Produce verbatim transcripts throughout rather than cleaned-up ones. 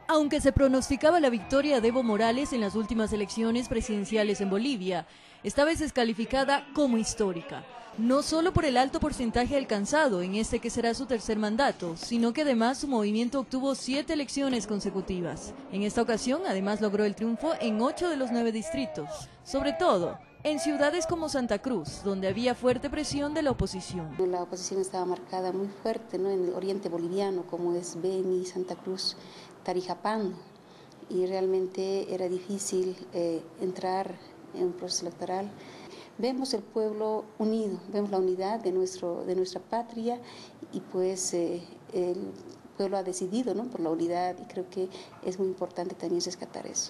Aunque se pronosticaba la victoria de Evo Morales en las últimas elecciones presidenciales en Bolivia, esta vez es calificada como histórica, no solo por el alto porcentaje alcanzado en este que será su tercer mandato, sino que además su movimiento obtuvo siete elecciones consecutivas. En esta ocasión, además, logró el triunfo en ocho de los nueve distritos, sobre todo en ciudades como Santa Cruz, donde había fuerte presión de la oposición. La oposición estaba marcada muy fuerte, ¿no?, en el oriente boliviano, como es Beni, Santa Cruz, Tarijapán, y realmente era difícil eh, entrar en un proceso electoral. Vemos el pueblo unido, vemos la unidad de, nuestro, de nuestra patria, y pues eh, el pueblo ha decidido, ¿no?, por la unidad, y creo que es muy importante también rescatar eso.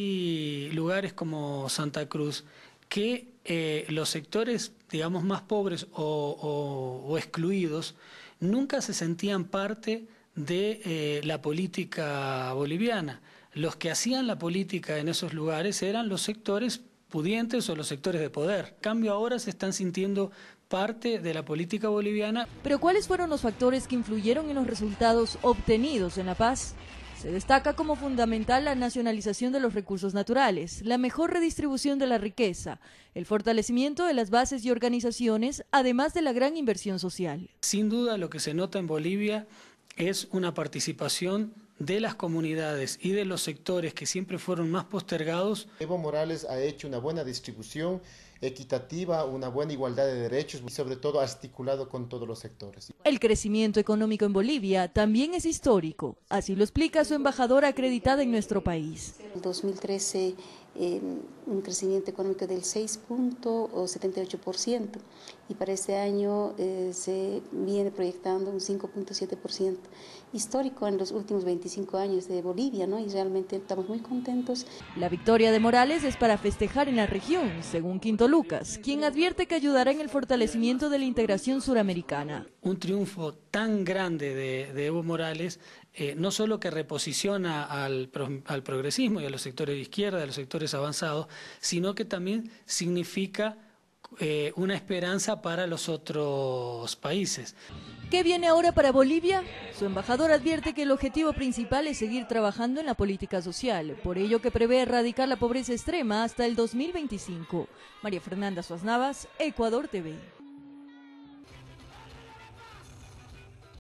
Hay lugares como Santa Cruz que eh, los sectores, digamos, más pobres o, o, o excluidos nunca se sentían parte de eh, la política boliviana. Los que hacían la política en esos lugares eran los sectores pudientes o los sectores de poder. En cambio, ahora se están sintiendo parte de la política boliviana. Pero ¿cuáles fueron los factores que influyeron en los resultados obtenidos en La Paz? Se destaca como fundamental la nacionalización de los recursos naturales, la mejor redistribución de la riqueza, el fortalecimiento de las bases y organizaciones, además de la gran inversión social. Sin duda, lo que se nota en Bolivia es una participación de las comunidades y de los sectores que siempre fueron más postergados. Evo Morales ha hecho una buena distribución equitativa, una buena igualdad de derechos y sobre todo articulado con todos los sectores. El crecimiento económico en Bolivia también es histórico, así lo explica su embajadora acreditada en nuestro país. En dos mil trece, eh, un crecimiento económico del seis punto setenta y ocho por ciento, y para este año eh, se viene proyectando un cinco punto siete por ciento, histórico en los últimos veinticinco años de Bolivia, ¿no?, y realmente estamos muy contentos. La victoria de Morales es para festejar en la región, según Quinto Lucas, quien advierte que ayudará en el fortalecimiento de la integración suramericana. Un triunfo tan grande de, de Evo Morales, eh, no solo que reposiciona al, al progresismo y a los sectores de izquierda, a los sectores avanzados, sino que también significa eh, una esperanza para los otros países. ¿Qué viene ahora para Bolivia? Su embajador advierte que el objetivo principal es seguir trabajando en la política social, por ello que prevé erradicar la pobreza extrema hasta el dos mil veinticinco. María Fernanda Suaznavas, Ecuador T V.